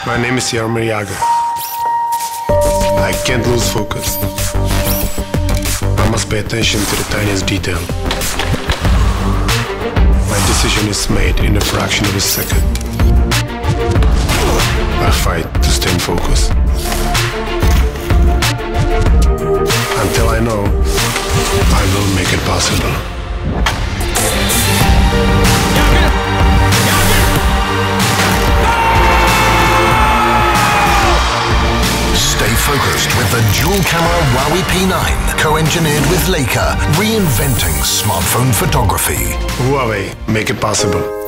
My name is Jaromir Jagr. I can't lose focus. I must pay attention to the tiniest detail. My decision is made in a fraction of a second. I fight to stay in focus. Until I know, I will make it possible. Stay focused with the dual-camera Huawei P9, co-engineered with Leica, reinventing smartphone photography. Huawei, make it possible.